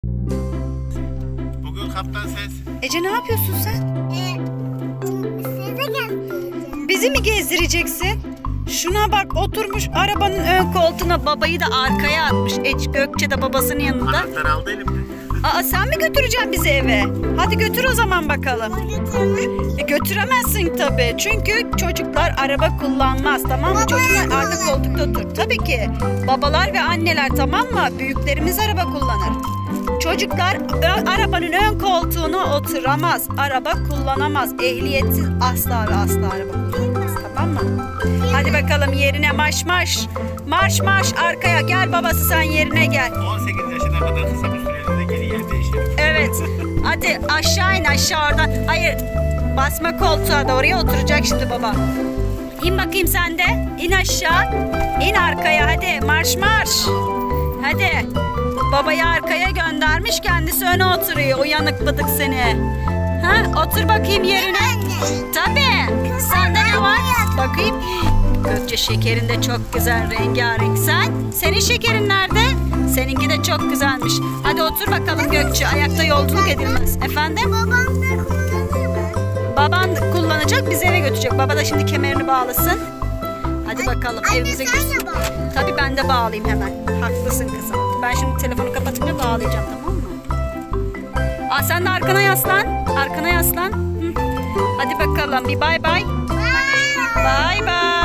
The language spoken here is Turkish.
Bugün kaptan sensin. Ece ne yapıyorsun sen? Size gezdireceğim. Bizi mi gezdireceksin? Şuna bak, oturmuş arabanın ön koltuğuna, babayı da arkaya atmış. Gökçe de babasının yanında. Anahtarı aldı elimden. Aa, sen mi götüreceksin bizi eve? Hadi götür o zaman bakalım. Götürmek. Götüremezsin tabii. Çünkü çocuklar araba kullanmaz, tamam mı? Çocuklar arka koltukta otur. Tabii ki. Babalar ve anneler, tamam mı? Büyüklerimiz araba kullanır. Çocuklar arabanın ön koltuğuna oturamaz. Araba kullanamaz. Ehliyetsiz asla ve asla araba kullanamaz. Tamam mı? Hadi bakalım yerine, marş marş. Marş marş arkaya. Gel babası, sen yerine gel. 18 yaşına kadar kısa bir süreliğine geri yer değiştirir. Evet. Hadi aşağı in, aşağı oradan. Hayır. Basma koltuğa da, oraya oturacak şimdi baba. İn bakayım sen de. İn aşağı. İn arkaya, hadi marş marş. Hadi. Babayı arkaya göndermiş, kendisi öne oturuyor. Uyanık bıdık seni. Ha, otur bakayım yerine. Tabii. Sende ne var? Bakayım. Gökçe şekerin de çok güzel, rengarenk. Senin şekerin nerede? Seninki de çok güzelmiş. Hadi otur bakalım Gökçe. Ayakta yolculuk edilmez. Efendim? Babam da kullanıyor mu? Baban kullanacak, bizi eve götürecek. Baba da şimdi kemerini bağlasın. Hadi bakalım evimize sen de gitsin. bağla. Tabii ben de bağlayayım hemen. Haklısın kızım. Ben şimdi telefonu kapatınca bağlayacağım, tamam mı? Aa, sen de arkana yaslan. Arkana yaslan. Hı. Hadi bakalım bir bay bay. Bay bay.